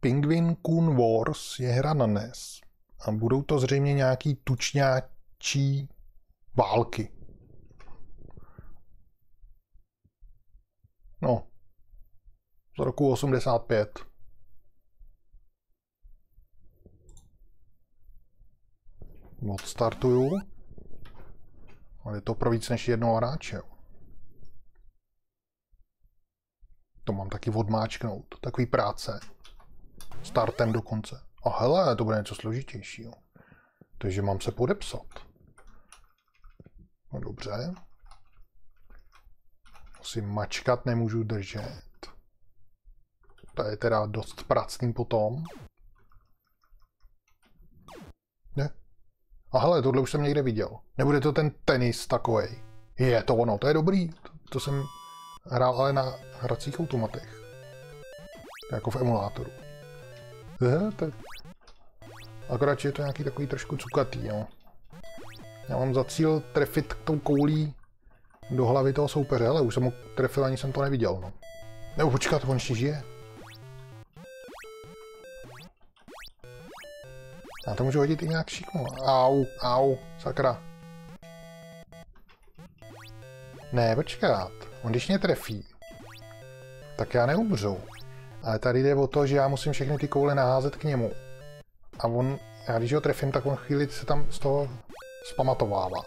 Penguin Coon Wars je hra na NES. A budou to zřejmě nějaký tučňáčí války. No. Z roku 85. Odstartuju. Ale je to pro víc než jednoho hráče. To mám taky odmáčknout. Takový práce. Startem dokonce. A hele, to bude něco složitějšího. Takže mám se podepsat. No dobře. Asi mačkat nemůžu držet. To je teda dost pracný potom. Ne? A hele, tohle už jsem někde viděl. Nebude to ten tenis takovej. Je to ono, to je dobrý. To jsem hrál ale na hracích automatech. Jako v emulátoru. Akorát, že je to nějaký takový trošku cukatý, no. Já mám za cíl trefit tou koulí do hlavy toho soupeře, ale už jsem ho trefil, ani jsem to neviděl, no. Nebo počkat, on ještě žije. Já to můžu hodit i nějak šikmo. Au, sakra. Ne, počkat. On když mě trefí, tak já neumřu. Ale tady jde o to, že já musím všechny ty koule naházet k němu. A on, já když ho trefím, tak on chvíli se tam z toho zpamatovává.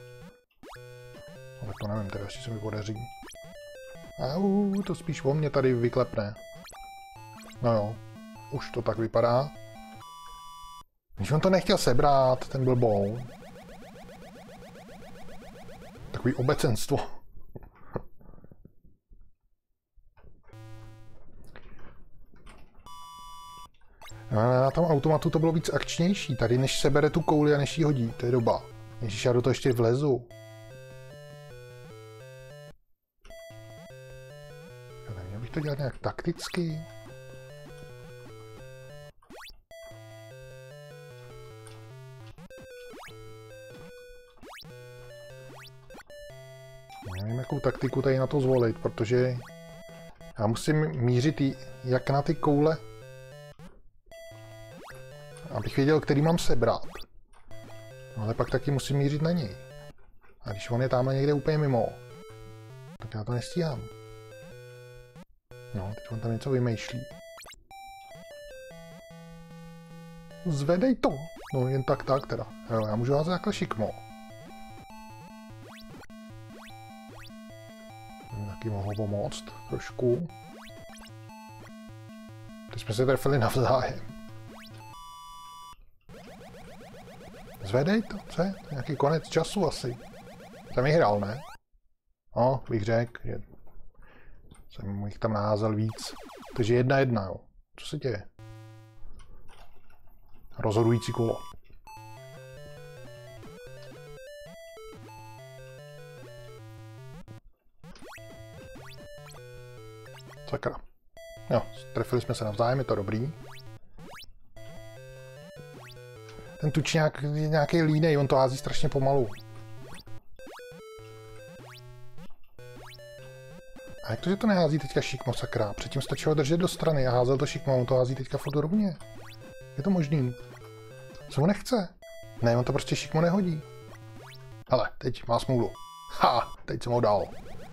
Ale to nevím, teda ještě se mi podaří. Au, to spíš o mě tady vyklepne. No jo, už to tak vypadá. Když on to nechtěl sebrat, ten blbou. Takový obecenstvo. Na tom automatu to bylo víc akčnější. Tady než sebere tu kouli a než ji hodí, to je doba. Ježíš, já do toho ještě vlezu. Já nevím, bych to dělat nějak takticky. Nevím, jakou taktiku tady na to zvolit, protože já musím mířit jak na ty koule, abych věděl, který mám sebrat. No, ale pak taky musím mířit na něj. A když on je tamhle někde úplně mimo, tak já to nestíhám. No, teď on tam něco vymýšlí. Zvedej to! No, jen tak teda. Jo, já můžu házet takhle šikmo. Taky mohlo pomoct trošku. Teď jsme se trefili navzájem. Zvedej to, co je? Nějaký konec času asi. Jsem vyhrál, ne? No, bych řekl, že jsem jich tam naházel víc. Takže 1-1, jo. Co se děje? Rozhodující kolo. Sakra. Jo, trefili jsme se navzájem, je to dobrý. Ten tučňák je nějaký línej, on to hází strašně pomalu. A jak to, že to nehází teďka šikmo, sakra? Předtím stačilo držet do strany a házel to šikmo, on to hází teďka furt rovně. Je to možný? Co mu nechce? Ne, on to prostě šikmo nehodí. Hele, teď má smůlu. Ha, teď jsem ho dal.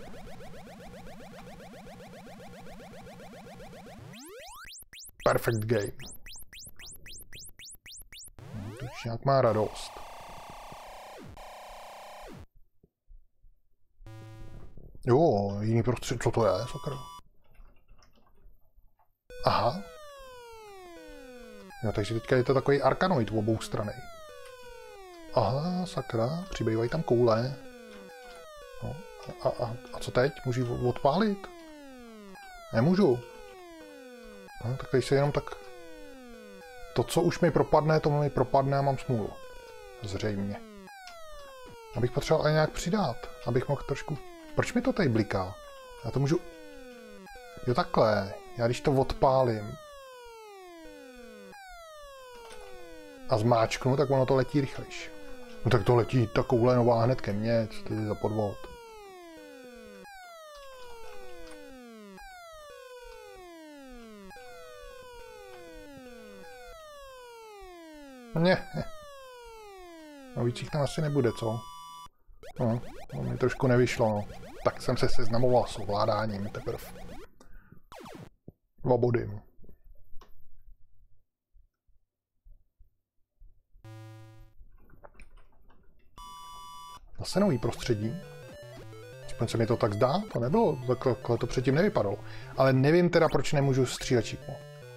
Perfect game. Tučňák má radost. Jo, jiný prostředí, co to je, sakra? Aha. Jo, takže teďka je to takový arkanoid v obou stranách. Aha, sakra, přibývají tam koule. No, a co teď? Můžu odpálit? Nemůžu. No, tak tady se jenom tak... To, co už mi propadne, to mi propadne a mám smůlu. Zřejmě. Abych potřeboval aj nějak přidat. Abych mohl trošku... Proč mi to tady bliká? Já to můžu... Jo, takhle. Já když to odpálím a zmáčknu, tak ono to letí rychlejš. No tak to letí ta koule nová hned ke mně. Co to je za podvod? Ne. No víc jich tam asi nebude, co? No, to mi trošku nevyšlo, no. Tak jsem se seznamoval s ovládáním teprve. 2 body. Zase nový prostředí. Aspoň se mi to tak zdá, to nebylo, takhle to předtím nevypadalo. Ale nevím teda, proč nemůžu střílet šikmo.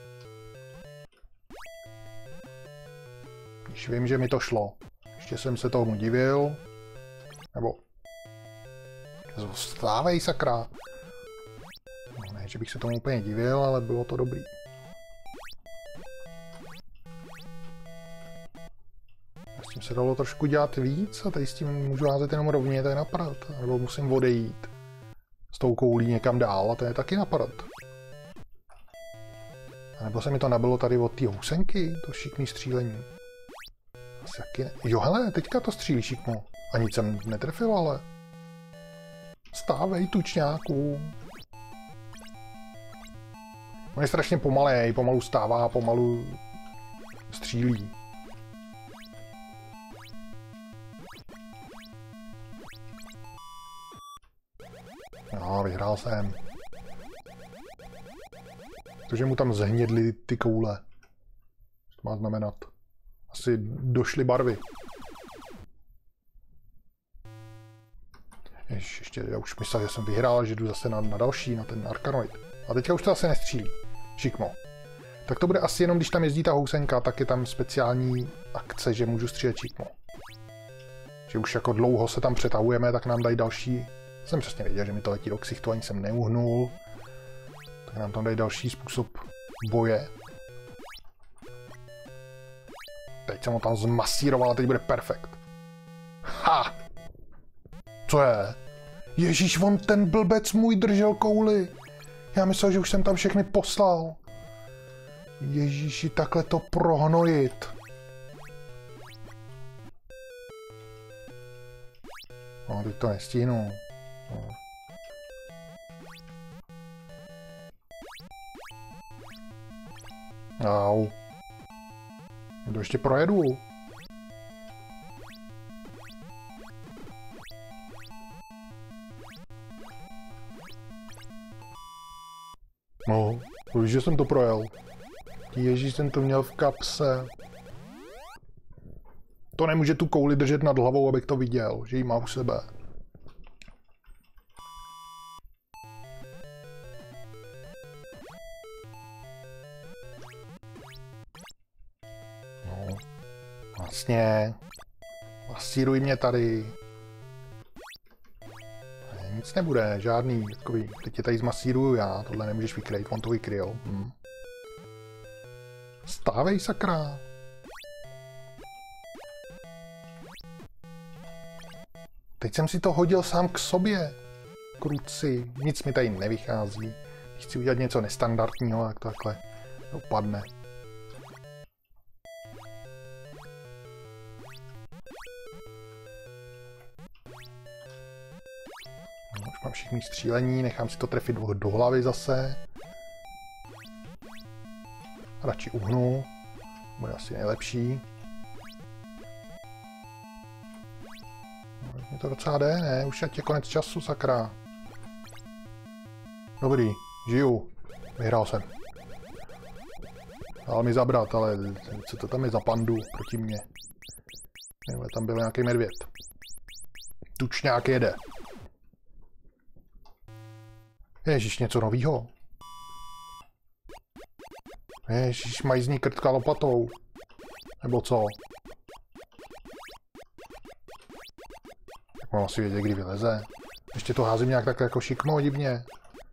Když vím, že mi to šlo. Ještě jsem se tomu divil. Nebo... Stávej, sakra. No ne, že bych se tomu úplně divil, ale bylo to dobrý. S tím se dalo trošku dělat víc a tady s tím můžu házet jenom rovně, to je napadat. Nebo musím odejít s tou koulí někam dál a to je taky napadat. A nebo se mi to nabilo tady od té housenky, to šikmý střílení. Asi taky ne. Jo hele, teďka to střílí šikmo. A nic jsem netrefil, ale... Stávej, tučňáku. On je strašně pomalej, pomalu stává, pomalu střílí. No, vyhrál jsem. Protože mu tam zhnědly ty koule. Co to má znamenat? Asi došly barvy. Ještě, já už myslel, že jsem vyhrál, že jdu zase na další, na ten Arkanoid. A teďka už to zase nestřílí. Šikmo. Tak to bude asi jenom, když tam jezdí ta housenka, tak je tam speciální akce, že můžu střílet šikmo. Že už jako dlouho se tam přetahujeme, tak nám dají další... Jsem přesně věděl, že mi to letí do ksichtu, ani jsem neuhnul. Tak nám tam dají další způsob boje. Teď jsem ho tam zmasíroval a teď bude perfekt. Ha! Co je? Ježíš, on ten blbec můj držel kouli. Já myslel, že už jsem tam všechny poslal. Ježíši, takhle to prohnojit. No, teď to nestihnu. No. Au. To ještě projedu. No, víš, že jsem to projel. Ježíš, jsem to měl v kapse. To nemůže tu kouli držet nad hlavou, abych to viděl, že ji má u sebe. No, vlastně. Masíruj mě tady. Nic nebude, žádný takový. Teď tě tady zmasíruju já, tohle nemůžeš vykrýt, on to vykryl. Stávej, sakra. Teď jsem si to hodil sám k sobě. Kruci, nic mi tady nevychází. Když chci udělat něco nestandardního, tak to takhle dopadne. No, už mám všichni střílení, nechám si to trefit do hlavy zase. Radši uhnu, bude asi nejlepší. Mě to docela jde, ne? Už je konec času, sakra. Dobrý, žiju. Vyhrál jsem. Dal mi zabrat, ale co to tam je za pandu proti mně? Nebo tam byl nějaký medvěd. Tučňák jede. Ježíš, něco novýho. Ježíš, mají z ní krtka lopatou. Nebo co? Tak mám asi vědět, kdy vyleze. Ještě to házím nějak tak jako šikmo, divně.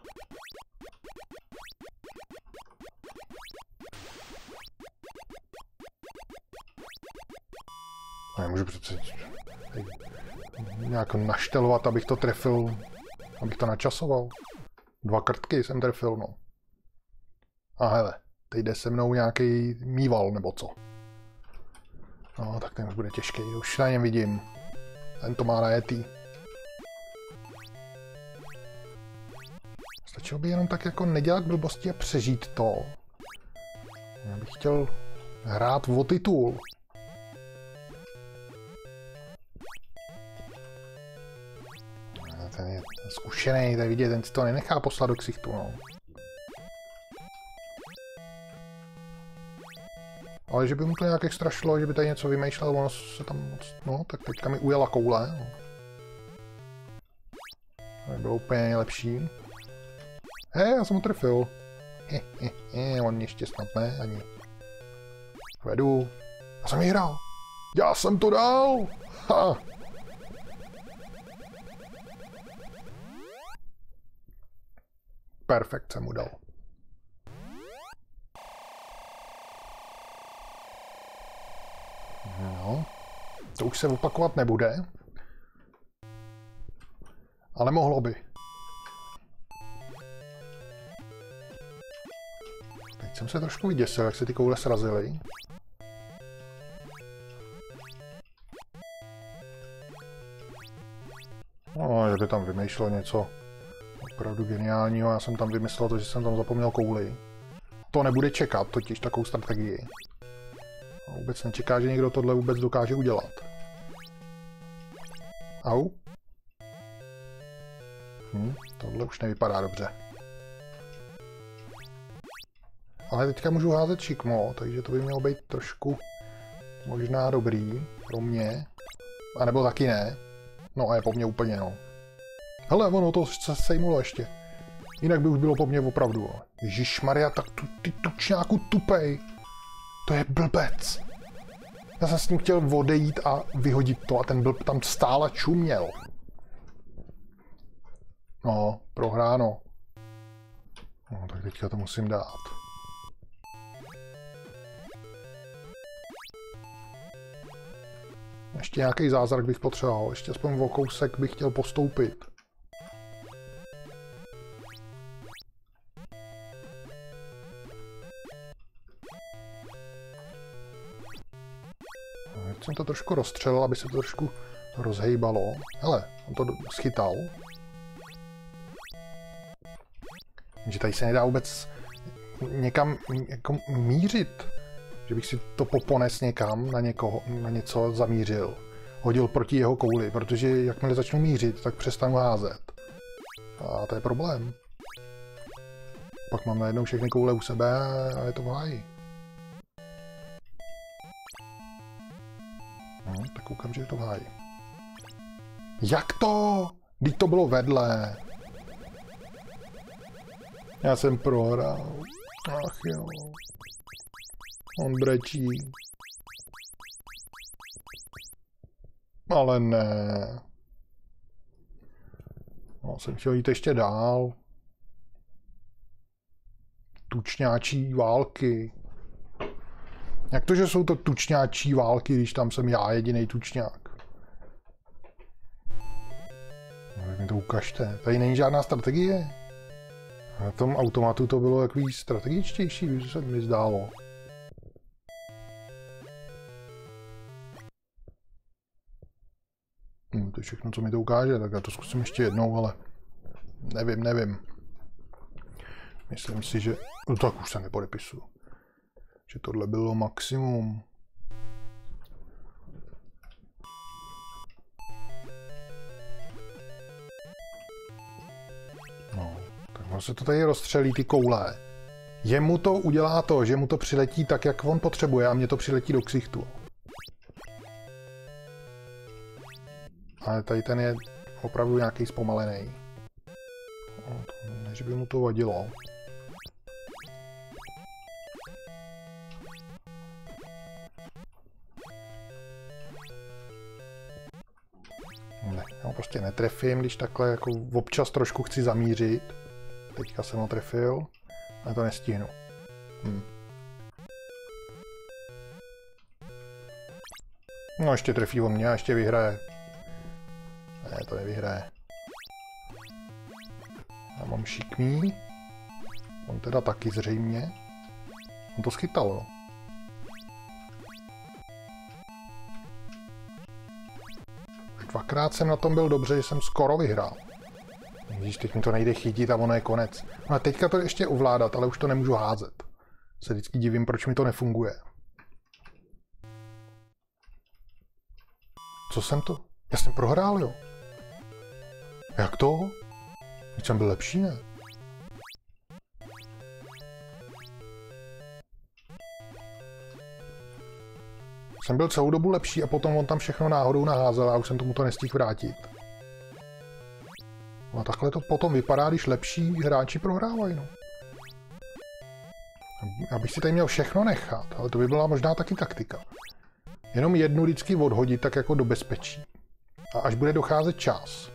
Nemůžu přece nějak naštelovat, abych to trefil, abych to načasoval. 2 krtky jsem trefil, no. A hele, teď jde se mnou nějaký mýval, nebo co. No, tak ten už bude těžký, už na něm vidím. Ten to má najetý. Stačilo by jenom tak jako nedělat blbosti a přežít to. Já bych chtěl hrát o titul. Zkušený, tady vidět, ten si to nenechá poslat do ksichtu, no. Ale že by mu to nějak extra šlo, že by tady něco vymýšlel, ono se tam moc... No, tak teďka mi ujela koule. No. To bylo úplně nejlepší. Já jsem ho trefil. On mě ještě snad ne, ani. Vedu. Já jsem vyhrál. Já jsem to dal! Ha! Perfekt jsem mu dal. No, to už se opakovat nebude. Ale mohlo by. Teď jsem se trošku vyděsil, jak se ty koule srazily. No, že by tam vymýšlel něco opravdu geniálního. Já jsem tam vymyslel to, že jsem tam zapomněl kouli. To nebude čekat, totiž takovou strategii. A vůbec nečeká, že někdo tohle vůbec dokáže udělat. Au. Tohle už nevypadá dobře. Ale teďka můžu házet šikmo, takže to by mělo být trošku možná dobrý pro mě. A nebo taky ne. No a je po mně úplně no. Hele, ono to se sejmulo ještě. Jinak by už bylo po mně opravdu. Ježišmarja, tak ty tučňáku tupej. To je blbec. Já jsem s ním chtěl odejít a vyhodit to a ten blb tam stále čuměl. No, prohráno. No, tak teďka to musím dát. Ještě nějaký zázrak bych potřeboval. Ještě aspoň o kousek bych chtěl postoupit. Teď jsem to trošku rozstřelil, aby se to trošku rozhejbalo. Hele, on to schytal. Že tady se nedá vůbec někam jako mířit. Že bych si to popones někam na někoho, na něco zamířil. Hodil proti jeho kouli, protože jakmile začnu mířit, tak přestanu házet. A to je problém. Pak mám najednou všechny koule u sebe a je to v háji. Tak koukám, že je to v háji. Jak to? Vždyť to bylo vedle. Já jsem prohrál. Ach jo. On brečí. Ale ne. No, jsem chtěl jít ještě dál. Tučňáčí války. Jak to, že jsou to tučňáčí války, když tam jsem já jedinej tučňák? No, tak mi to ukažte. Tady není žádná strategie. Na tom automatu to bylo takový strategičtější, když se mi zdálo. To je všechno, co mi to ukáže, tak já to zkusím ještě jednou, ale nevím. Myslím si, že... No tak už se nepodepisuju. Že tohle bylo maximum. No, tak on se to tady rozstřelí ty koule. Jemu to udělá to, že mu to přiletí tak, jak on potřebuje a mně to přiletí do ksichtu. Ale tady ten je opravdu nějaký zpomalený. Ne, že by mu to vadilo. Ne, já ho prostě netrefím, když takhle jako občas trošku chci zamířit. Teďka jsem ho trefil, ale to nestihnu. No ještě trefí o mě a ještě vyhraje. Ne, to nevyhraje. Já mám šikmý. On teda taky zřejmě. On to schytal, jo. Už dvakrát jsem na tom byl dobře, že jsem skoro vyhrál. Když teď mi to nejde chytit a ono je konec. No a teďka to ještě ovládat, ale už to nemůžu házet. Se vždycky divím, proč mi to nefunguje. Co jsem to? Já jsem prohrál, jo. Jak to? Teď jsem byl lepší, ne? Jsem byl celou dobu lepší a potom on tam všechno náhodou naházel a už jsem tomu to nestihl vrátit. No a takhle to potom vypadá, když lepší hráči prohrávají, no. Abych si tady měl všechno nechat, ale to by byla možná taky taktika. Jenom jednu vždycky odhodit tak jako do bezpečí. A až bude docházet čas,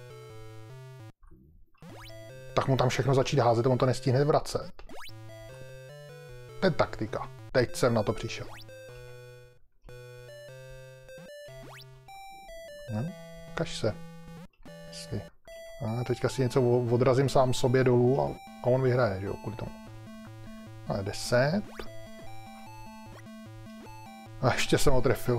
tak mu tam všechno začít házet a on to nestihne vracet. To je taktika. Teď jsem na to přišel. No, kaž se. Jestli. A teďka si něco odrazím sám sobě dolů a on vyhraje, že jo, kvůli tomu. Ale 10. A ještě jsem ho trefil.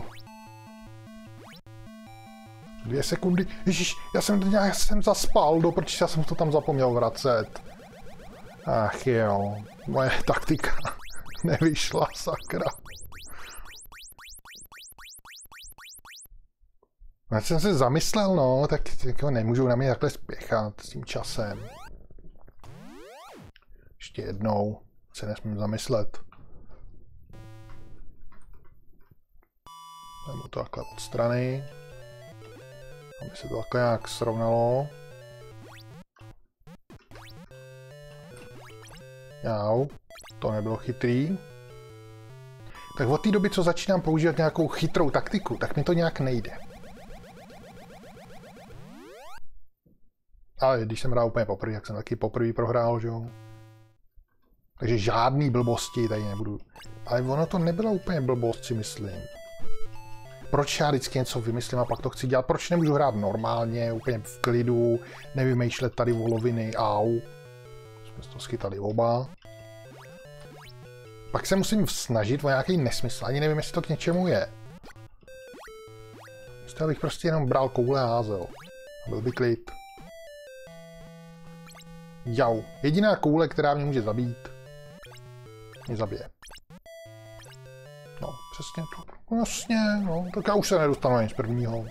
2 sekundy. Ježíš, já jsem zaspal, proč já jsem to tam zapomněl vracet. Ach jo, moje taktika nevyšla, sakra. Já jsem se zamyslel, no, tak jako nemůžou na mě takhle spěchat s tím časem. Ještě jednou se nesmím zamyslet. Vezmu to takhle od strany, aby se to takhle nějak srovnalo. Jau, to nebylo chytrý. Tak od té doby, co začínám používat nějakou chytrou taktiku, tak mi to nějak nejde. Ale když jsem hrál úplně poprvé, jak jsem taky poprvé prohrál, že jo. Takže žádný blbosti tady nebudu. Ale ono to nebyla úplně blbost, si myslím. Proč já vždycky něco vymyslím a pak to chci dělat? Proč nemůžu hrát normálně, úplně v klidu, nevymýšlet tady voloviny, au. Jsme to schytali oba. Pak se musím snažit o nějaký nesmysl, ani nevím, jestli to k něčemu je. Místo abych prostě jenom bral koule a házel. A byl by klid. Jau. Jediná koule, která mě může zabít, mě zabije. No, přesně to. Vlastně, no, tak já už se nedostanu ani z prvního.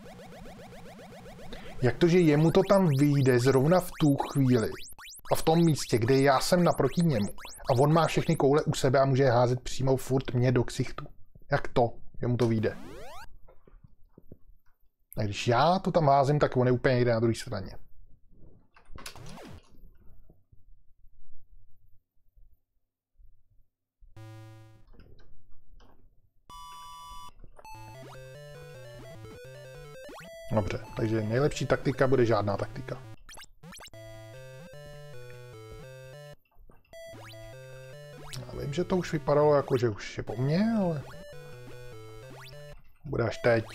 Jak to, že jemu to tam vyjde zrovna v tu chvíli a v tom místě, kde já jsem naproti němu a on má všechny koule u sebe a může házet přímo furt mě do ksichtu. Jak to, že mu to vyjde? A když já to tam házím, tak on je úplně někde na druhé straně. Dobře, takže nejlepší taktika bude žádná taktika. Já vím, že to už vypadalo jako, že už je po mně, ale bude až teď.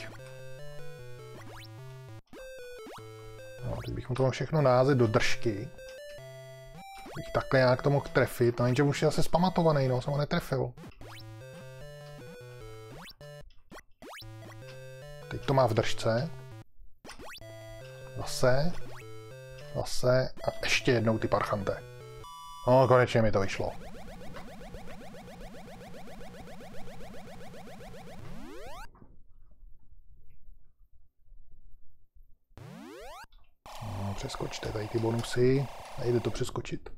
No, teď bych mu to mohl všechno naházet do držky. Bych takhle nějak to mohl trefit, no jenže už je zase zpamatovaný, no, jsem ho netrefil. Teď to má v držce. Zase a ještě jednou ty parchante. No, konečně mi to vyšlo. No, přeskočte tady ty bonusy. Nejde to přeskočit.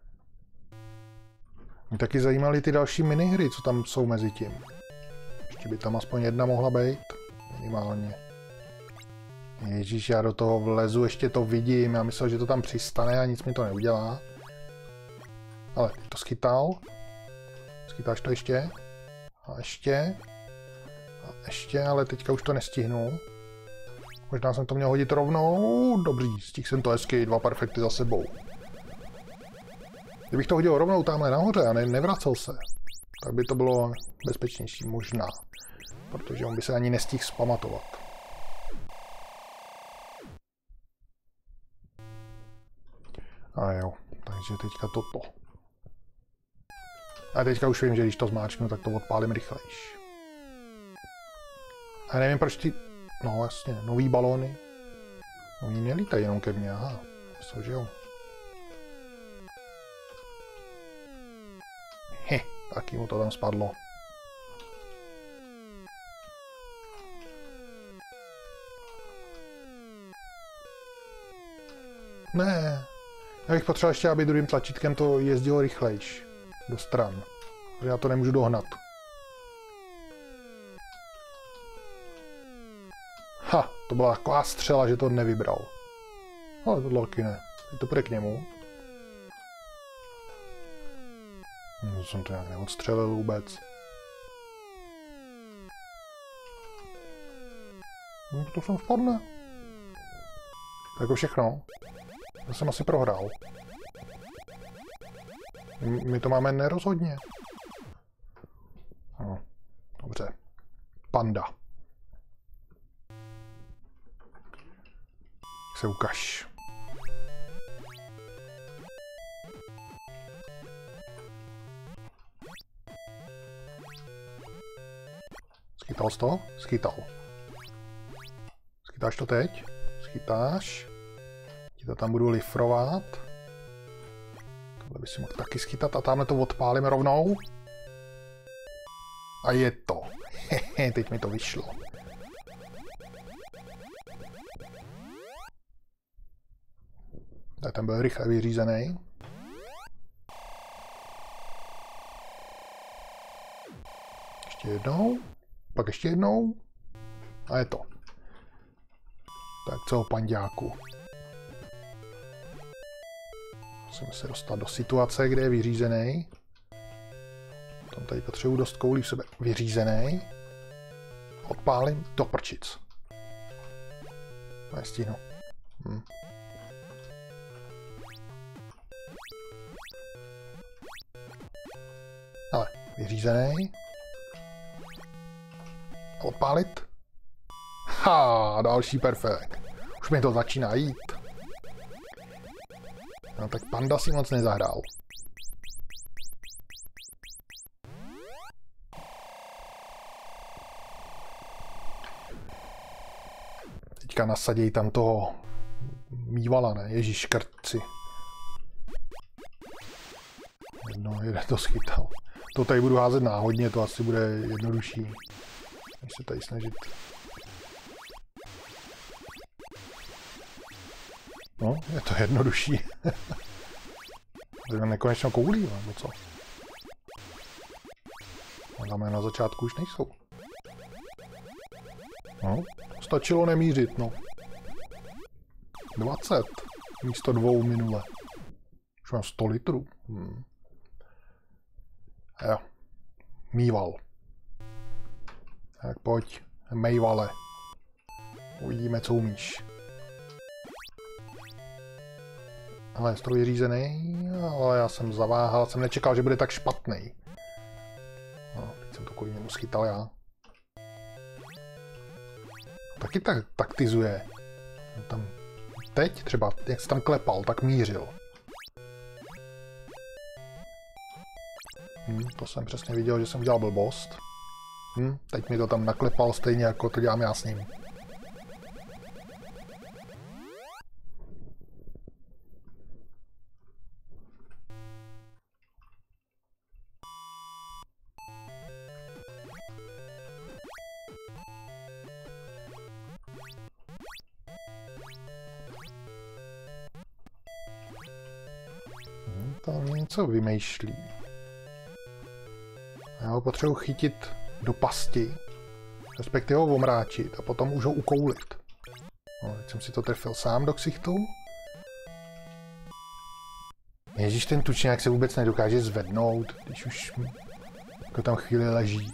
Mě taky zajímaly ty další minihry, co tam jsou mezi tím. Ještě by tam aspoň jedna mohla být. Minimálně. Ježíš, já do toho vlezu, ještě to vidím. Já myslel, že to tam přistane a nic mi to neudělá. Ale to schytal. Schytáš to ještě? A ještě. A ještě, ale teďka už to nestihnu. Možná jsem to měl hodit rovnou. Dobrý, stihl jsem to hezky, 2 perfekty za sebou. Kdybych to hodil rovnou tamhle nahoře a nevracel se, tak by to bylo bezpečnější, možná. Protože on by se ani nestihl zpamatovat. A jo, takže teďka toto. A teďka už vím, že když to zmáčknu, tak to odpálím rychlejš. A nevím, proč ty... No jasně, nový balóny. Oni nelítají jenom ke mně, aha. Myslím, že jo. Taky mu to tam spadlo. Ne. Já bych potřeboval ještě, aby druhým tlačítkem to jezdilo rychlejš. Do stran. Já to nemůžu dohnat. Ha, to byla taková střela, že to nevybral. Ale to taky ne. Teď to půjde k němu. No, jsem to nějak neodstřelil vůbec. No, to jsem spadne. To jako všechno. Já jsem asi prohrál. My to máme nerozhodně. No, dobře. Panda. Se ukaž. Schytal jsi to? Schytal. Schytáš to teď? Schytáš. Ti to tam budu lifrovat. Tohle by si mohl taky schytat a tamhle to odpálím rovnou. A je to. Hehe, teď mi to vyšlo. Tak ten byl rychle vyřízený. Ještě jednou. Pak ještě jednou. A je to. Tak co, panďáku? Musíme se dostat do situace, kde je vyřízený. Tam tady potřebuji dost koulí v sebe. Vyřízený. Odpálím do prčic. Nestihnu. Ale vyřízený. Odpálit. Ha, další perfekt. Už mi to začíná jít. No tak panda si moc nezahrál. Teďka nasaděj tam toho mývala, ne? Ježíš, krtci. Jeden to schytal. To tady budu házet náhodně, to asi bude jednodušší. Než se tady snažit. No, je to jednodušší. Nekonečno koulí, nebo co? Tam na začátku už nejsou. No, stačilo nemířit, no. 20 místo 2 minule. Už mám 100 litrů. Jo. Mýval. Tak pojď, mejvale. Uvidíme, co umíš. Ale je stroj řízený, ale já jsem zaváhal, jsem nečekal, že bude tak špatný. No, teď jsem to kvůli němu schytal já. Taky tak taktizuje. Tam teď třeba, jak se tam klepal, tak mířil. To jsem přesně viděl, že jsem udělal blbost. Teď mi to tam naklepal stejně, jako to dělám já s ním. Tam něco vymýšlí. Já ho potřebuji chytit do pasti, respektive ho omráčit a potom už ho ukoulit. No, teď jsem si to trefil sám do ksichtu. Ježíš, ten tučňák se vůbec nedokáže zvednout, když už jako tam chvíli leží.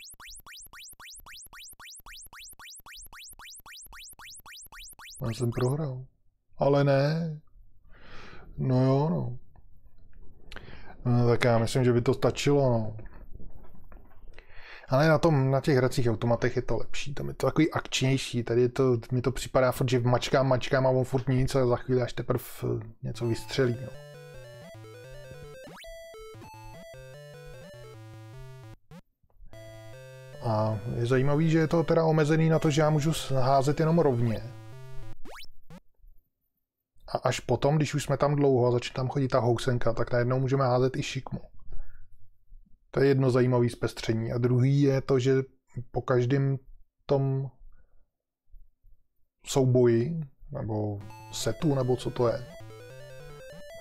Já jsem prohrál. Ale ne. No jo, no. No, tak já myslím, že by to stačilo, no. Ale na těch hracích automatech je to lepší, tam je to takový akčnější, tady mi to připadá furt, že mačkám a on furt nic a za chvíli až teprve něco vystřelí, no. A je zajímavý, že je to teda omezený na to, že já můžu házet jenom rovně. A až potom, když už jsme tam dlouho a začne tam chodit ta housenka, tak najednou můžeme házet i šikmu. To je jedno zajímavé zpestření. A druhý je to, že po každém tom souboji, nebo setu, nebo co to je,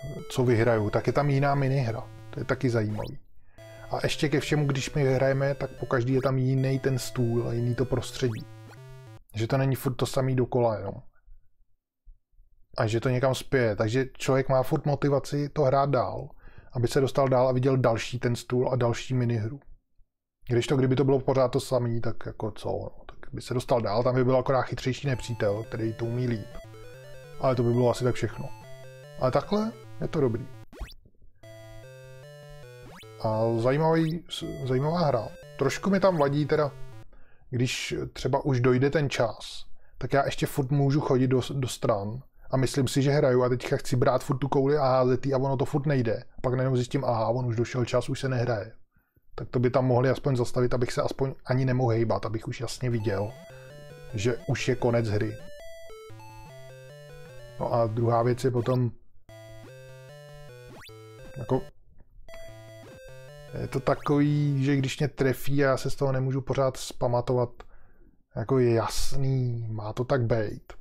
co vyhraju, tak je tam jiná minihra. To je taky zajímavý. A ještě ke všemu, když my hrajeme, tak pokaždý je tam jiný ten stůl a jiný to prostředí. Že to není furt to samý dokola jenom. A že to někam spěje. Takže člověk má furt motivaci to hrát dál, aby se dostal dál a viděl další ten stůl a další minihru. Kdyby to bylo pořád to samý, tak jako co? No, tak by se dostal dál, tam by byl akorát chytřejší nepřítel, který to umí líp. Ale to by bylo asi tak všechno. Ale takhle je to dobrý. A zajímavá hra. Trošku mi tam vadí teda, když třeba už dojde ten čas, tak já ještě furt můžu chodit do stran a myslím si, že hraju a teďka chci brát furt tu kouli a házet a ono to furt nejde. Pak najednou zjistím, aha, on už došel čas, už se nehraje. Tak to by tam mohli aspoň zastavit, abych se aspoň ani nemohl hejbat, abych už jasně viděl, že už je konec hry. No a druhá věc je potom jako je to takový, že když mě trefí a já se z toho nemůžu pořád zpamatovat, jako je jasný, má to tak bejt.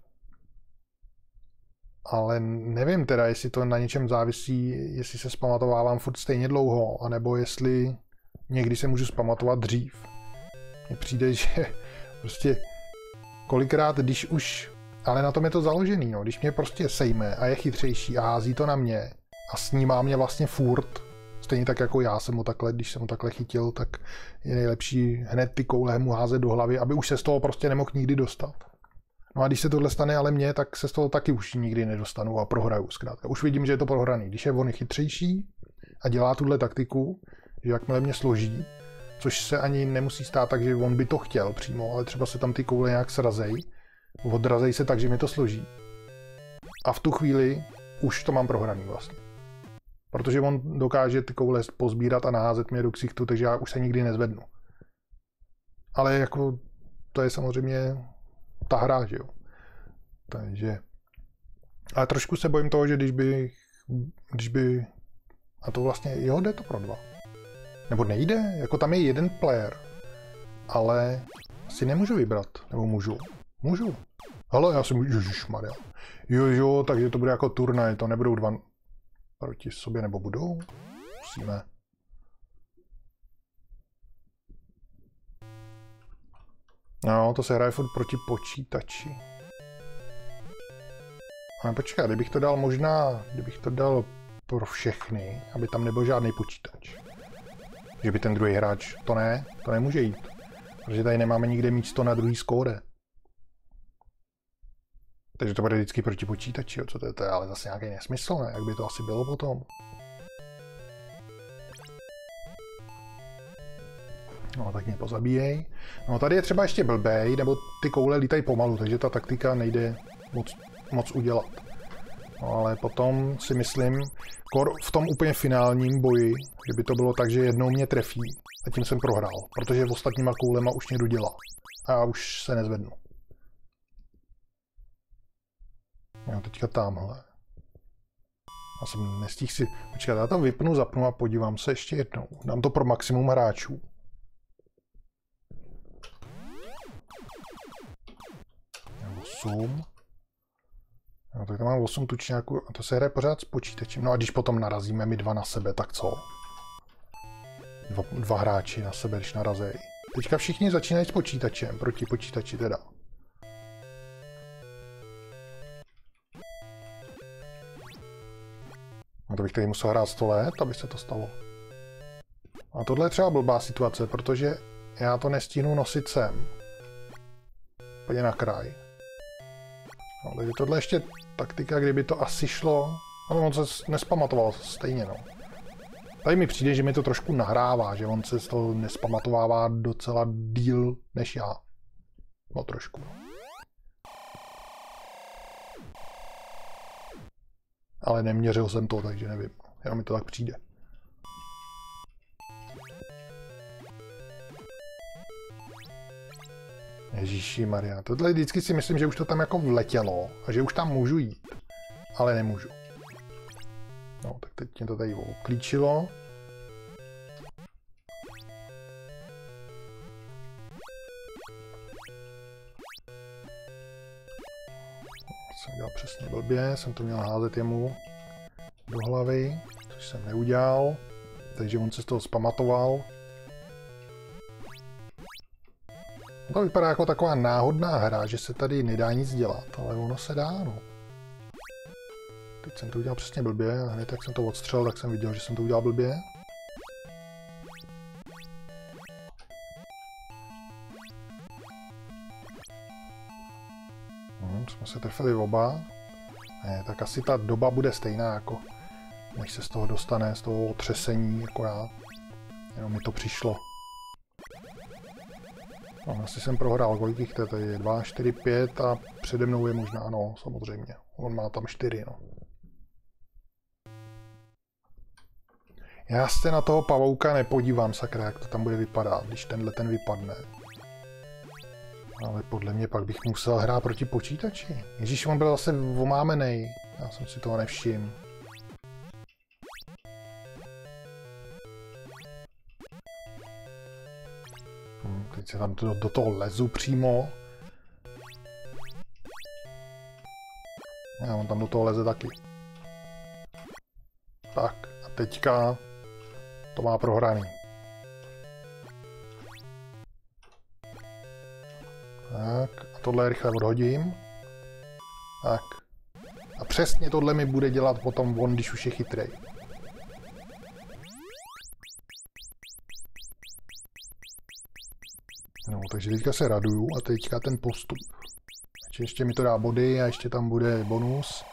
Ale nevím teda, jestli to na něčem závisí, jestli se zpamatovávám furt stejně dlouho, anebo jestli někdy se můžu zpamatovat dřív. Mně přijde, že prostě kolikrát, když už, ale na tom je to založený, no, když mě prostě sejme a je chytřejší a hází to na mě a snímá mě vlastně furt, stejně tak jako já jsem ho takhle, když jsem ho takhle chytil, tak je nejlepší hned ty koule mu házet do hlavy, aby už se z toho prostě nemohl nikdy dostat. No a když se tohle stane ale mně, tak se z toho taky už nikdy nedostanu a prohraju zkrátka. Už vidím, že je to prohraný. Když je on chytřejší a dělá tuhle taktiku, že jakmile mě složí, což se ani nemusí stát tak, že on by to chtěl přímo, ale třeba se tam ty koule nějak srazej, odrazej se tak, že mi to složí. A v tu chvíli už to mám prohraný vlastně. Protože on dokáže ty koule pozbírat a naházet mě do ksichtu, takže já už se nikdy nezvednu. Ale jako to je samozřejmě ta hra, že jo. Takže ale trošku se bojím toho, že když by a to vlastně, jo, jde to pro dva. Nebo nejde, jako tam je jeden player, ale si nemůžu vybrat, nebo můžu. Můžu. Hele, já si můžu, ježišmarja. Jo, takže to bude jako turnaj, to nebudou dva proti sobě, nebo budou? Musíme. No, to se hraje furt proti počítači. Ale počkej, kdybych to dal pro všechny, aby tam nebyl žádný počítač. Že by ten druhý hráč, to nemůže jít. Protože tady nemáme nikde místo na druhý skóre. Takže to bude vždycky proti počítači, jo? Co to je ale zase nějaký nesmysl, ne? Jak by to asi bylo potom? No, tak mě pozabíjej. No, tady je třeba ještě blbej, nebo ty koule lítají pomalu, takže ta taktika nejde moc udělat. No, ale potom si myslím, v tom úplně finálním boji, že by to bylo tak, že jednou mě trefí a tím jsem prohrál, protože ostatníma koulema už mě dodělá a já už se nezvednu. Jo, teďka tamhle. Já jsem nestihl si... Počkat, já to vypnu, zapnu a podívám se ještě jednou. Dám to pro maximum hráčů. Nebo 8. No, tak tam mám 8 tučňáků a to se hraje pořád s počítačem. No a když potom narazíme my dva na sebe, tak co? Dva hráči na sebe, když narazí. Teďka všichni začínají s počítačem, proti počítači teda. No to bych tady musel hrát 100 let, aby se to stalo. A tohle je třeba blbá situace, protože já to nestihnu nosit sem. Pojď na kraj. No, takže tohle ještě taktika, kdyby to asi šlo, ale on se nespamatoval stejně, no. Tady mi přijde, že mi to trošku nahrává, že on se z toho nespamatovává docela díl než já. No trošku. Ale neměřil jsem to, takže nevím. Jenom mi to tak přijde. Ježíši Maria. Tohle vždycky si myslím, že už to tam jako vletělo a že už tam můžu jít. Ale nemůžu. No, tak teď mě to tady obklíčilo. Jsem dělal přesně blbě, jsem to měl házet jemu do hlavy, což jsem neudělal, takže on se z toho zpamatoval. To vypadá jako taková náhodná hra, že se tady nedá nic dělat, ale ono se dá, no. Teď jsem to udělal přesně blbě a hned jak jsem to odstřelil, tak jsem viděl, že jsem to udělal blbě. Jsme se trefili oba. Ne, tak asi ta doba bude stejná, jako než se z toho dostane, z toho otřesení, jako já. Jenom mi to přišlo. No, asi jsem prohrál, kolik jich to je? 2, 4, 5 a přede mnou je možná, no, samozřejmě. On má tam 4, no. Já se na toho pavouka nepodívám, sakra, jak to tam bude vypadat, když tenhle ten vypadne. Ale podle mě pak bych musel hrát proti počítači. Ježíš, on byl zase omámenej. Já jsem si toho nevšiml. Teď se tam do toho lezu přímo. A on tam do toho leze taky. Tak, a teďka to má prohraný. Tak, a tohle rychle odhodím. Tak. A přesně tohle mi bude dělat potom on, když už je chytrej. No, takže teďka se raduju a teďka ten postup. Takže ještě mi to dá body a ještě tam bude bonus.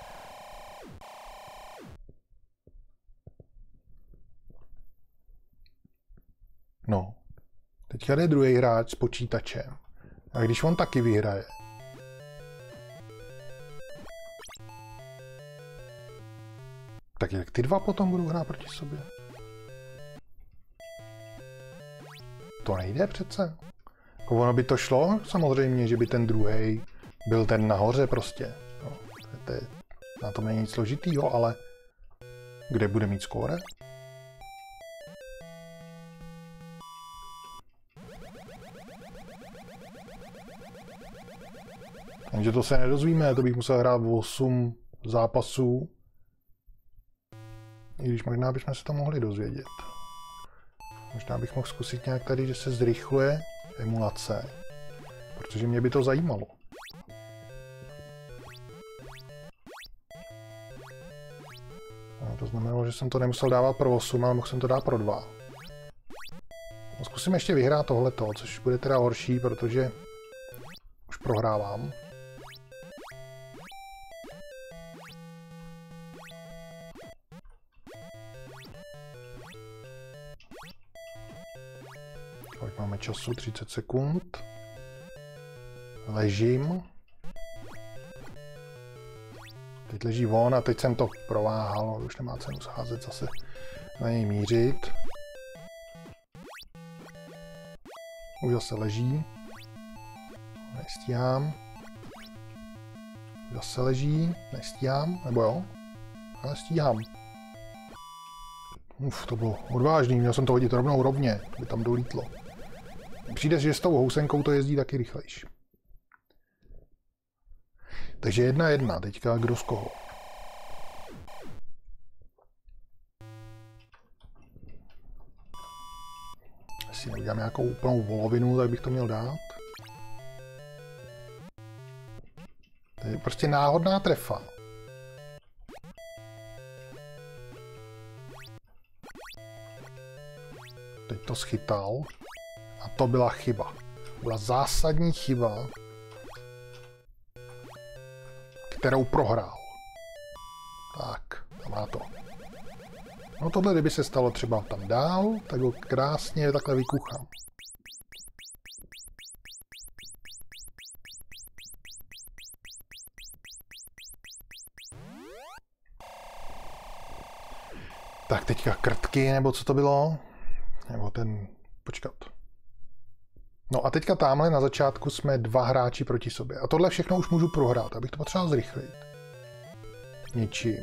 No. Teďka jde druhý hráč s počítačem. A když on taky vyhraje, tak jak ty dva potom budou hrát proti sobě? To nejde přece. Jako ono by to šlo, samozřejmě, že by ten druhý byl ten nahoře prostě. No, na tom není nic složitýho, ale kde bude mít skóre? Takže to se nedozvíme, to bych musel hrát 8 zápasů. I když možná bychom se to mohli dozvědět. Možná bych mohl zkusit nějak tady, že se zrychluje emulace. Protože mě by to zajímalo. No, to znamenalo, že jsem to nemusel dávat pro 8, ale mohl jsem to dát pro 2. No, zkusím ještě vyhrát tohleto, což bude teda horší, protože už prohrávám. Kolik máme času? 30 sekund. Ležím. Teď leží on a teď jsem to prováhal. Už nemá cenu scházet zase na něj mířit. Už zase leží. Nestíhám. Zase leží. Nestíhám. Nebo jo? Ale stíhám. To bylo odvážný. Měl jsem to hodit rovnou rovně, aby tam dolítlo. Přijde, že s tou housenkou to jezdí taky rychlejší. Takže 1-1. Teďka kdo z koho? Jestli neudělám nějakou úplnou volovinu, tak bych to měl dát. To je prostě náhodná trefa. Teď to schytal. A to byla chyba. Byla zásadní chyba, kterou prohrál. Tak, a má to. No tohle, kdyby se stalo třeba tam dál, tak ho krásně takhle vykuchám. Tak teďka krtky, nebo co to bylo? Nebo ten... Počkat. No a teďka tamhle na začátku jsme 2 hráči proti sobě. A tohle všechno už můžu prohrát, abych to potřeboval zrychlit. Něčím.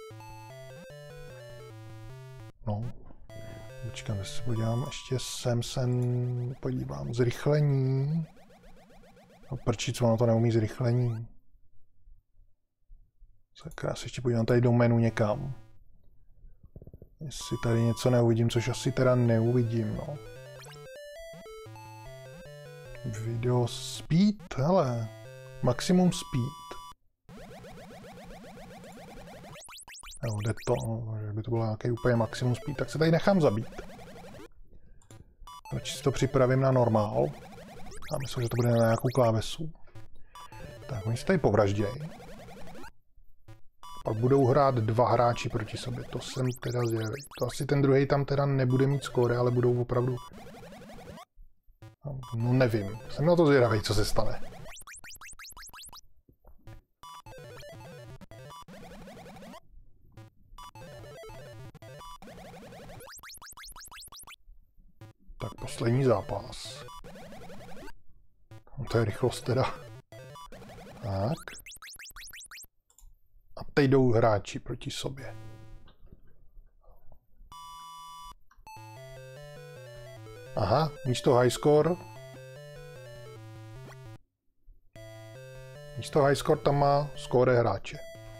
No. Počkám, jestli se podívám, ještě sem podívám. Zrychlení. No prčic, ono to neumí zrychlení. Tak já se ještě podívám tady do menu někam. Jestli tady něco neuvidím, což asi teda neuvidím, no. Video speed, hele. Maximum speed. Jo, jde to, že by to bylo nějaký úplně maximum speed, tak se tady nechám zabít. Radši si to připravím na normál. A myslím, že to bude na nějakou klávesu. Tak, oni se tady povraždějí. Pak budou hrát 2 hráči proti sobě, to jsem teda zvědavý. To asi ten druhý tam teda nebude mít skóre, ale budou opravdu... No nevím, jsem na to zvědavý, co se stane. Tak poslední zápas. No to je rychlost teda. Tak. A teď jdou hráči proti sobě. Aha, místo high score. Místo high score tam má skóre hráče.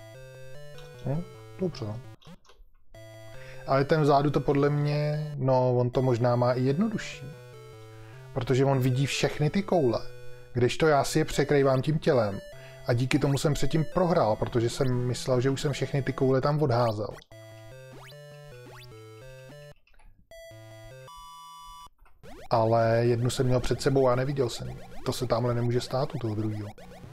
Dobře. Ale ten vzadu to podle mě, no on to možná má i jednodušší. Protože on vidí všechny ty koule. Kdežto já si je překrývám tím tělem. A díky tomu jsem předtím prohrál, protože jsem myslel, že už jsem všechny ty koule tam odházel. Ale jednu jsem měl před sebou a neviděl jsem ji. To se tamhle nemůže stát u toho druhého.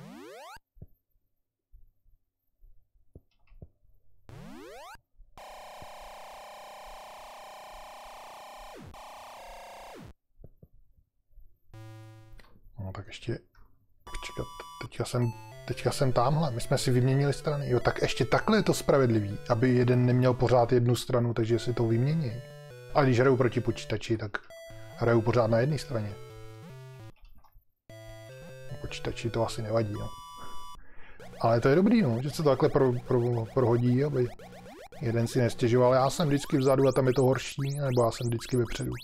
No tak ještě... Počkat, teďka jsem tamhle. My jsme si vyměnili strany. Jo, tak ještě takhle je to spravedlivý, aby jeden neměl pořád jednu stranu, takže si to vymění. A když hraju proti počítači, tak hraju pořád na jedné straně. Počítači to asi nevadí, no. Ale to je dobrý, no, že se to takhle prohodí, aby jeden si nestěžoval. Já jsem vždycky vzadu a tam je to horší, nebo já jsem vždycky vepředu.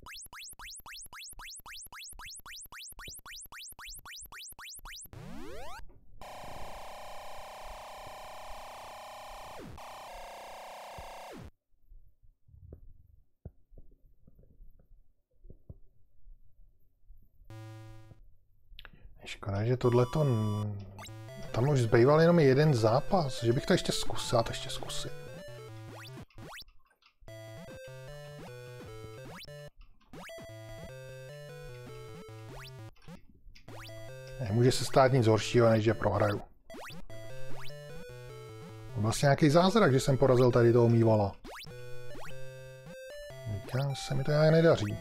Škoda, že tohleto... Tam už zbýval jenom jeden zápas, že bych to ještě zkusil, a to ještě zkusit. Nemůže se stát nic horšího, než že prohraju. Vlastně nějaký zázrak, že jsem porazil tady toho mývala. Teďka se mi to nějak nedaří.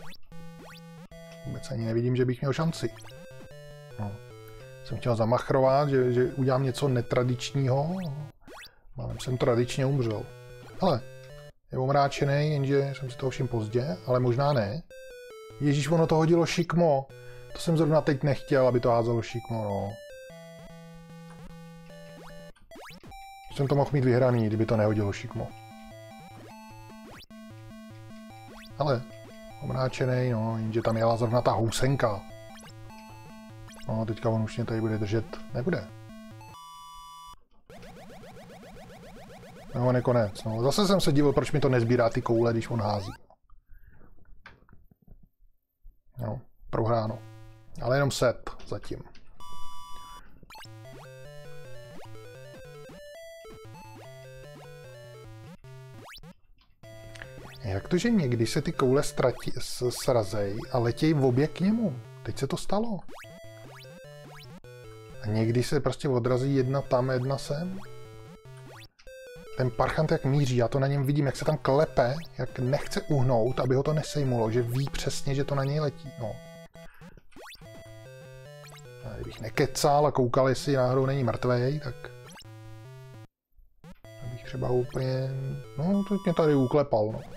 Vůbec ani nevidím, že bych měl šanci. No. Jsem chtěl zamachrovat, že udělám něco netradičního. Málem jsem tradičně umřel. Ale je omráčený, jenže jsem si to všim pozdě, ale možná ne. Ježíš, ono to hodilo šikmo. To jsem zrovna teď nechtěl, aby to házelo šikmo, no. Jsem to mohl mít vyhraný, kdyby to nehodilo šikmo. Ale omráčený, no, jenže tam jela zrovna ta housenka. No, teďka on už mě tady bude držet. Nebude. No, on je konec. No, zase jsem se divil, proč mi to nezbírá ty koule, když on hází. No, prohráno. Ale jenom set zatím. Jak to, že někdy se ty koule srazej a letějí v obě k němu? Teď se to stalo. A někdy se prostě odrazí jedna tam, jedna sem. Ten parchant jak míří, já to na něm vidím, jak se tam klepe, jak nechce uhnout, aby ho to nesejmulo, že ví přesně, že to na něj letí. No. A kdybych nekecal a koukal, jestli náhodou není mrtvej, tak... Abych třeba úplně... No, to mě tady uklepal, no.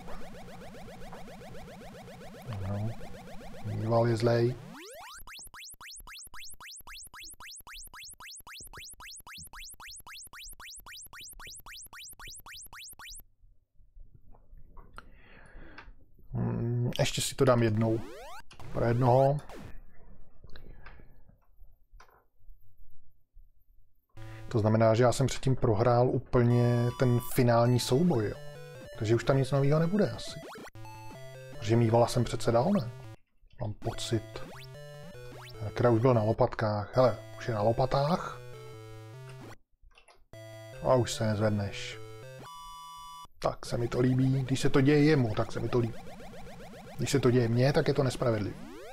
No. Mýval je zlej. Ještě si to dám jednou. Pro jednoho. To znamená, že já jsem předtím prohrál úplně ten finální souboj. Jo. Takže už tam nic nového nebude asi. Protože mývala jsem přece dál, ne? Mám pocit. Která už byl na lopatkách. Hele, už je na lopatách. A už se nezvedneš. Tak se mi to líbí. Když se to děje jemu, tak se mi to líbí. Když se to děje mně, tak je to nespravedlivé.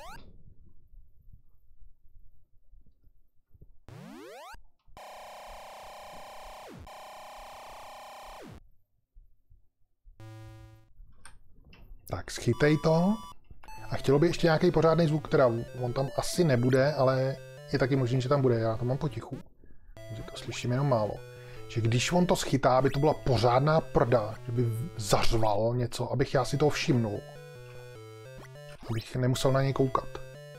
Tak, schytej to. A chtělo by ještě nějaký pořádný zvuk, teda on tam asi nebude, ale je taky možný, že tam bude. Já to mám potichu. Že to slyším jenom málo. Že když on to schytá, aby to byla pořádná prda, že by zařval něco, abych já si toho všimnul. Abych nemusel na něj koukat.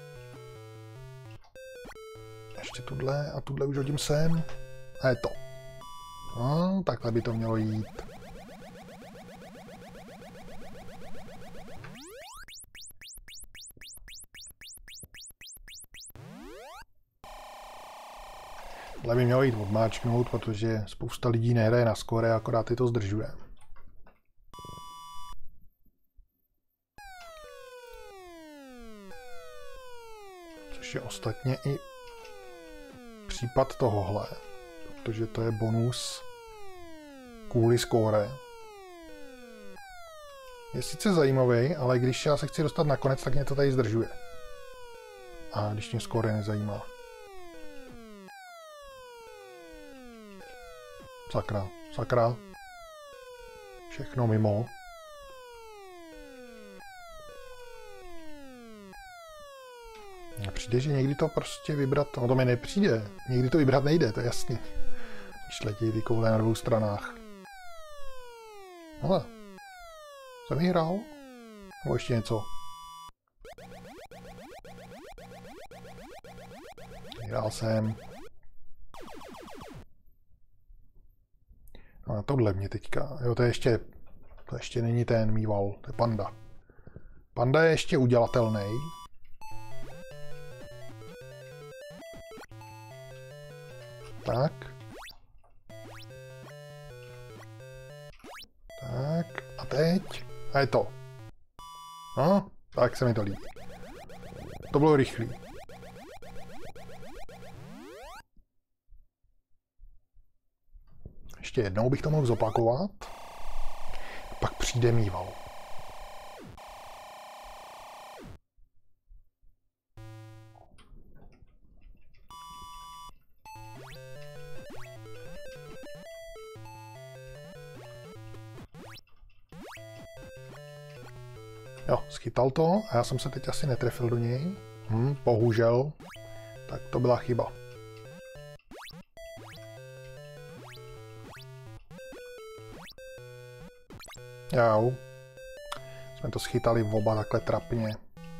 Ještě tuhle a tuhle už hodím sem. A je to. No, takhle by to mělo jít. Tohle by mělo jít odmáčknout, protože spousta lidí nehraje na skóre, akorát je to zdržuje. Což je ostatně i případ tohohle, protože to je bonus kvůli skóre. Je sice zajímavý, ale když já se chci dostat na konec, tak mě to tady zdržuje. A když mě skóre nezajímá. Sakra, sakra. Všechno mimo. Přijde, že někdy to prostě vybrat, no to mi nepřijde. Někdy to vybrat nejde, to je jasný. Když letí ty koule na dvou stranách. Hele. Jsem vyhrál? Nebo ještě něco? Vyhrál jsem. No a tohle mě teďka, jo, to ještě není ten mýval, to je panda. Panda je ještě udělatelný. Tak. Tak, a teď. A je to. No, tak se mi to líbí. To bylo rychlý. Ještě jednou bych to mohl zopakovat. Pak přijde mýval. Jo, schytal to a já jsem se teď asi netrefil do něj. Bohužel. Tak to byla chyba. Jau. Jsme to schytali oba takhle trapně.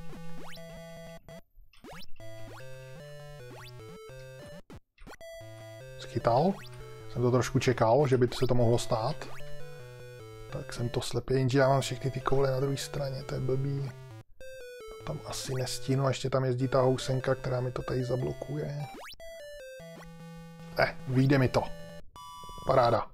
Schytal. Jsem to trošku čekal, že by se to mohlo stát. Tak jsem to slepě, jenže já mám všechny ty koule na druhé straně, to je blbý. To tam asi nestínu a ještě tam jezdí ta housenka, která mi to tady zablokuje. Vyjde mi to. Paráda.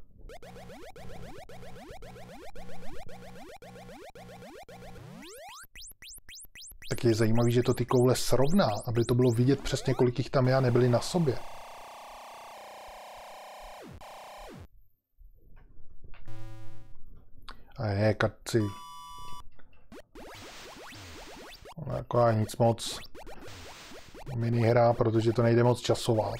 Tak je zajímavý, že to ty koule srovná, aby to bylo vidět přesně, kolik jich tam je a nebyly na sobě. A je, katci. Ona jako nic moc minihra, protože to nejde moc časovat.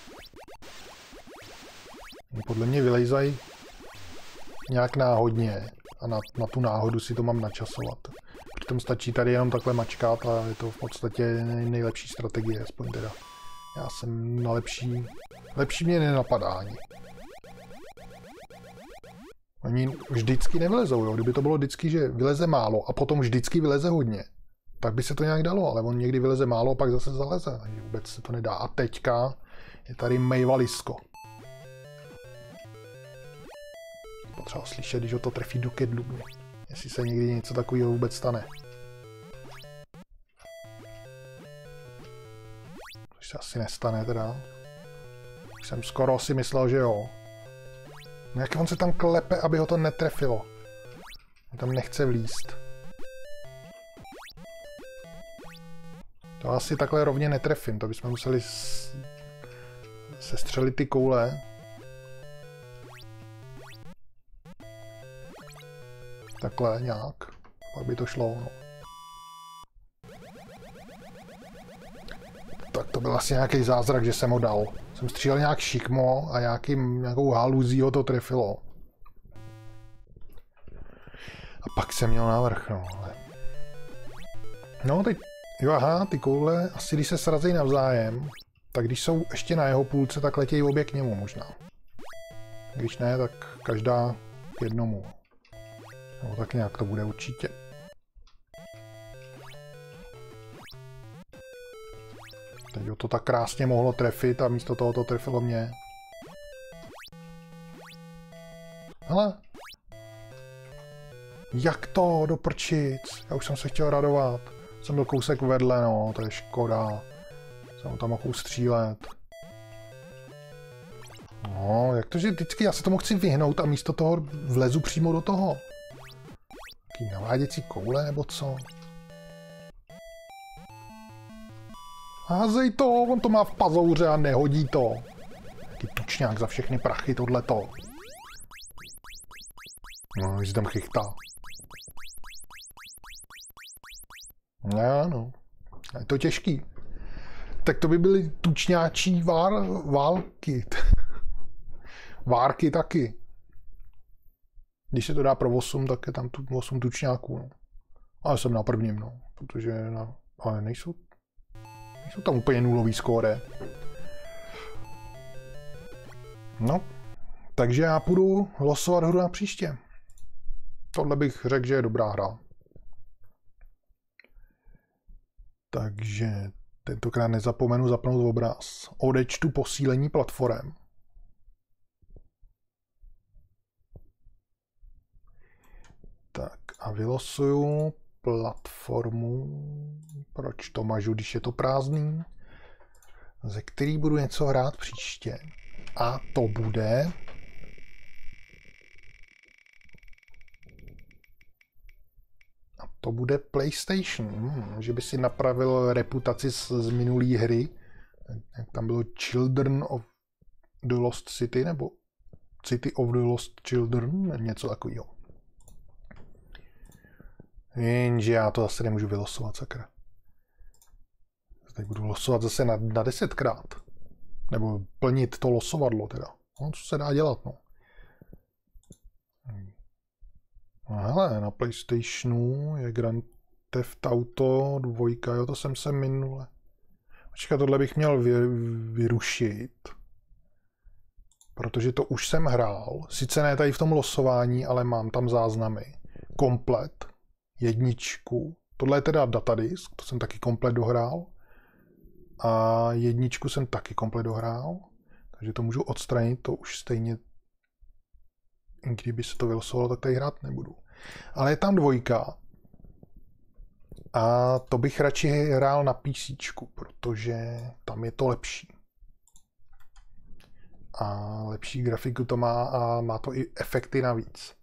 Podle mě vylejzají nějak náhodně a na tu náhodu si to mám načasovat. Přitom stačí tady jenom takhle mačkat a je to v podstatě nejlepší strategie, aspoň teda. Já jsem na lepší mě nenapadá ani. Oni vždycky nevylezou, jo? Kdyby to bylo vždycky, že vyleze málo a potom vždycky vyleze hodně, tak by se to nějak dalo, ale on někdy vyleze málo a pak zase zaleze, takže vůbec se to nedá. A teďka je tady mejvalisko. Potřeba slyšet, když ho to trefí do kedlu, jestli se někdy něco takového vůbec stane. Což se asi nestane teda. Už jsem skoro si myslel, že jo. No jak on se tam klepe, aby ho to netrefilo. Tam nechce vlízt. To asi takhle rovně netrefím, to bychom museli sestřelit ty koule. Takhle nějak, pak by to šlo, no. Tak to byl asi nějaký zázrak, že jsem ho dal. Jsem střílel nějak šikmo a nějakou haluzí ho to trefilo. A pak jsem měl navrch, no, ale... No, teď... Jo, aha, ty koule, asi když se srazí navzájem, tak když jsou ještě na jeho půlce, tak letějí obě k němu možná. Když ne, tak každá k jednomu. No, tak nějak to bude určitě. Teď ho to tak krásně mohlo trefit a místo toho to trefilo mě. Hele. Jak to do prčic? Já už jsem se chtěl radovat. Jsem byl kousek vedle, no, to je škoda. Jsem ho tam mohl střílet. No, jak to, že vždycky já se tomu chci vyhnout a místo toho vlezu přímo do toho. Taký naváděcí koule, nebo co? Házej to, on to má v pazouře a nehodí to. Taký tučňák za všechny prachy, tohleto. No, když tam chychtá. No, je to těžký. Tak to by byly tučňáčí války. Várky taky. Když se to dá pro 8, tak je tam 8 tučňáků. No. Ale jsem na prvním, no. Protože ale nejsou tam úplně nulový skóre. No, takže já půjdu losovat hru na příště. Tohle bych řekl, že je dobrá hra. Takže tentokrát nezapomenu zapnout obraz. Odečtu posílení platform. Tak a vylosuju platformu. Proč to mažu, když je to prázdný? Ze který budu něco hrát příště. A to bude... To bude PlayStation, že by si napravil reputaci z minulý hry. Jak tam bylo Children of the Lost City, nebo City of the Lost Children, něco takového. Jenže já to zase nemůžu vylosovat, sakra. Teď budu losovat zase na 10krát. Nebo plnit to losovadlo teda. No, co se dá dělat, no. No hele, na PlayStationu je Grand Theft Auto 2, jo, to jsem se minule. Počkat, tohle bych měl vyrušit. Protože to už jsem hrál. Sice ne tady v tom losování, ale mám tam záznamy. Komplet. 1. Tohle je teda datadisk, to jsem taky komplet dohrál. A 1 jsem taky komplet dohrál. Takže to můžu odstranit, to už stejně... Kdyby se to vylosovalo, tak tady hrát nebudu. Ale je tam 2. A to bych radši hrál na PC, protože tam je to lepší. A lepší grafiku to má a má to i efekty navíc.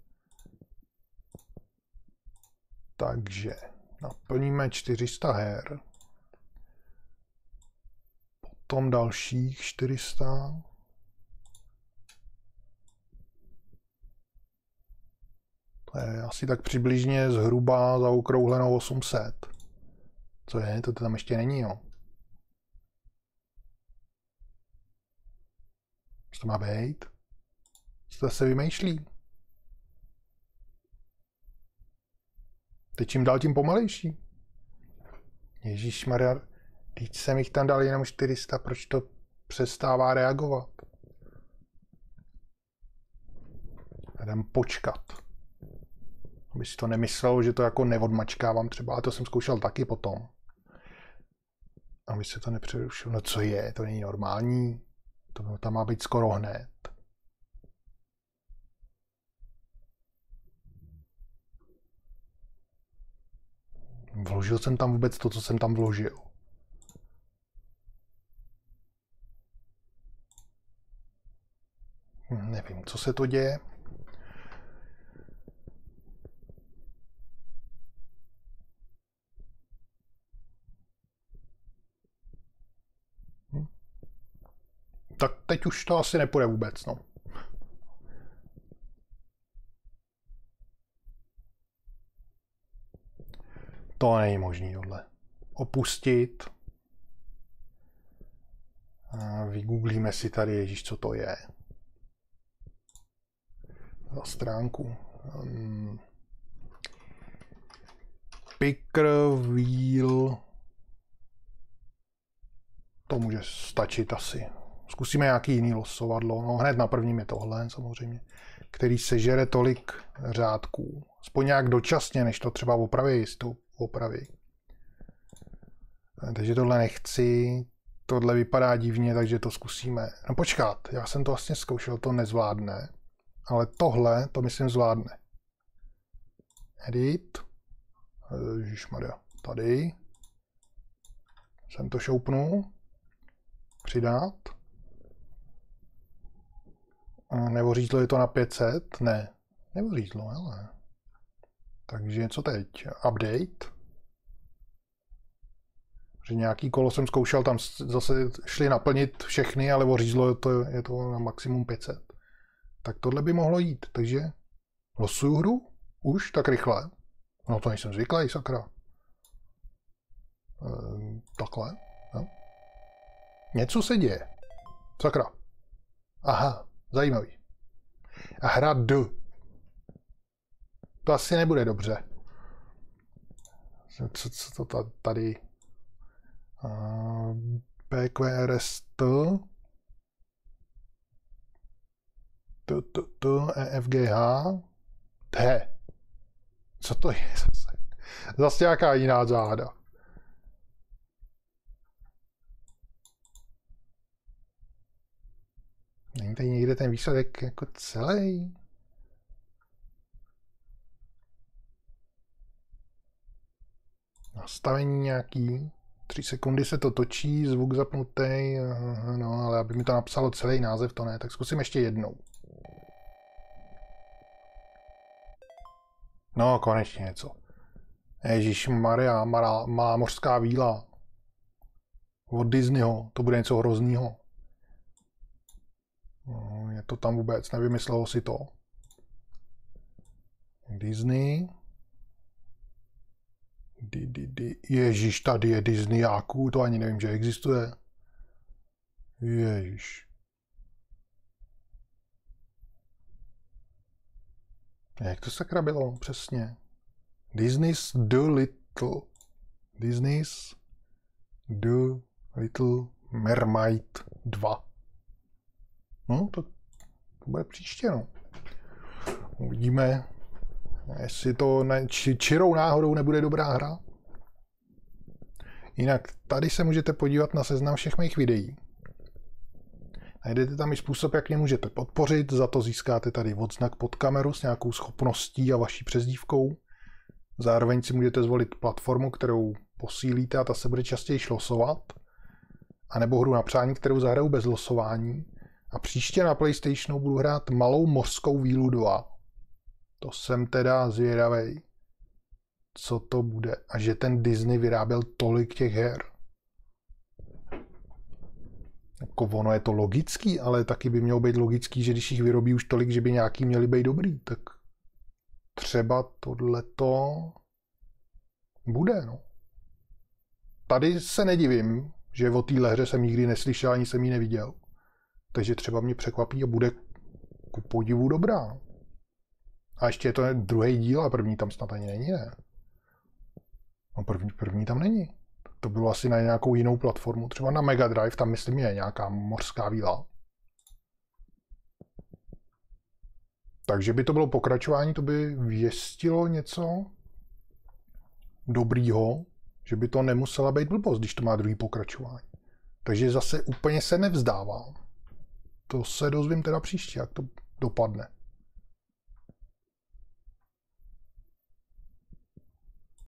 Takže naplníme 400 her. Potom dalších 400. To je asi tak přibližně zhruba zaokrouhleno 800. Co je? To tam ještě není, jo. Co to má být? Co to se vymýšlí? Teď čím dál tím pomalejší. Ježišmarja, teď jsem jich tam dal jenom 400, proč to přestává reagovat? Jdem počkat. Aby si to nemyslel, že to jako neodmačkávám třeba, ale to jsem zkoušel taky potom. Aby se to nepřerušilo. No co je, to není normální. To tam má být skoro hned. Vložil jsem tam vůbec to, co jsem tam vložil. Nevím, co se to děje. Tak teď už to asi nepůjde vůbec, no. To není možný tohle. Opustit. A vygooglíme si tady, ježíš, co to je. Za stránku. Picker wheel. To může stačit asi. Zkusíme nějaký jiný losovadlo. No hned na prvním je tohle samozřejmě. Který sežere tolik řádků. Aspoň nějak dočasně, než to třeba opraví. Takže tohle nechci. Tohle vypadá divně, takže to zkusíme. No počkat, já jsem to vlastně zkoušel, to nezvládne. Ale tohle, to myslím zvládne. Edit. Ježišmarja, tady. Jsem to šoupnu. Přidat. Nebo řízlo je to na 500? Ne. Nebo řízlo, ale. Takže co teď? Update. Že nějaký kolo jsem zkoušel, tam zase šli naplnit všechny, ale ořízlo je to na maximum 500. Tak tohle by mohlo jít, takže losuju hru? Už tak rychle? No to nejsem zvyklý, sakra. Takhle. No. Něco se děje. Sakra. Aha, zajímavý. A hra D. To asi nebude dobře. Co to tady? PQRST. EFGH. T. Co to je zase? Zase nějaká jiná záhada. Není tady někde ten výsledek jako celý? Nastavení nějaký. 3 sekundy se to točí, zvuk zapnutý. No, ale aby mi to napsalo celý název, to ne. Tak zkusím ještě jednou. No, konečně něco. Ježišmarja, malá mořská víla. Od Disneyho, to bude něco hroznýho. No, je to tam vůbec, nevymyslelo si to. Disney. Ježíš, tady je Disneyáků, to ani nevím, že existuje. Ježíš. Jak to sakra bylo přesně? Disney's The Little Mermaid 2. No, to bude příště, no. Uvidíme, jestli to čirou náhodou nebude dobrá hra. Jinak tady se můžete podívat na seznam všech mých videí. Najdete tam i způsob, jak mě můžete podpořit, za to získáte tady odznak pod kameru s nějakou schopností a vaší přezdívkou. Zároveň si můžete zvolit platformu, kterou posílíte a ta se bude častěji losovat. A nebo hru na přání, kterou zahraju bez losování. A příště na PlayStationu budu hrát Malou mořskou vílu 2. To jsem teda zvědavej, co to bude. A že ten Disney vyráběl tolik těch her. Jako ono je to logický, ale taky by mělo být logický, že když jich vyrobí už tolik, že by nějaký měli být dobrý, tak třeba tohleto bude, no. Tady se nedivím, že o téhle hře jsem nikdy neslyšel, ani jsem ji neviděl. Takže třeba mě překvapí a bude ku podivu dobrá. A ještě je to druhý díl a první tam snad ani není, ne? No první tam není. To bylo asi na nějakou jinou platformu. Třeba na Mega Drive, tam myslím je nějaká mořská víla. Takže by to bylo pokračování, to by věstilo něco dobrýho, že by to nemusela být blbost, když to má druhý pokračování. Takže zase úplně se nevzdávám. To se dozvím teda příště, jak to dopadne.